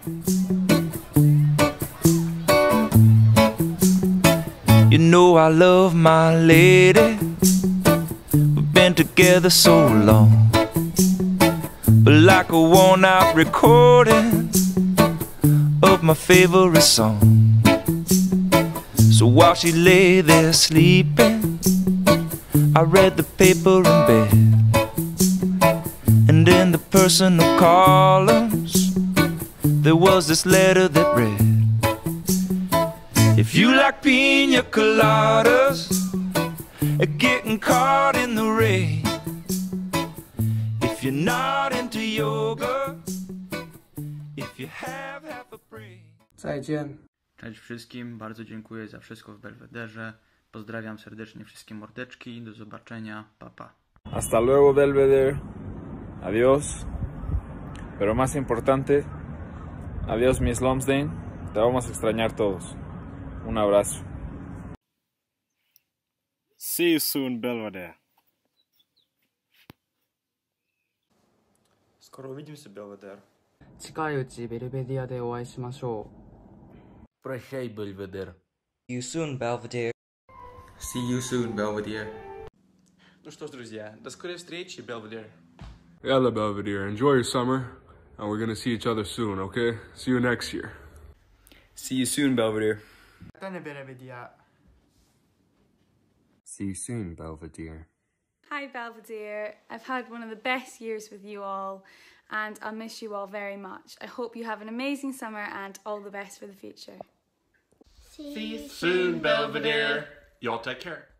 You know I love my lady, we've been together so long, but like a worn out recording of my favorite song. So while she lay there sleeping, I read the paper in bed, and in the personal columns there was this letter that read: if you like pina coladas, getting caught in the rain, if you're not into yoga, if you have half a brain. 再见. Cześć wszystkim, bardzo dziękuję za wszystko w Belvederze. Pozdrawiam serdecznie wszystkie mordeczki, do zobaczenia, pa. Hasta luego, Belvedere. Adiós. Pero más importante, adiós, Miss Lomsdale. Te vamos a extrañar todos. Un abrazo. See you soon, Belvedere. Скоро увидимся, Belvedere. 近いうちベルベディアでお会いしましょう. Прощай, Belvedere. See you soon, Belvedere. See you soon, Belvedere. Ну что ж, друзья, до скорой встречи, Belvedere. Yalla, Belvedere. Enjoy your summer, and we're gonna see each other soon, okay? See you next year. See you soon, Belvedere. See you soon, Belvedere. Hi, Belvedere. I've had one of the best years with you all, and I'll miss you all very much. I hope you have an amazing summer and all the best for the future. See you soon, Belvedere. Y'all take care.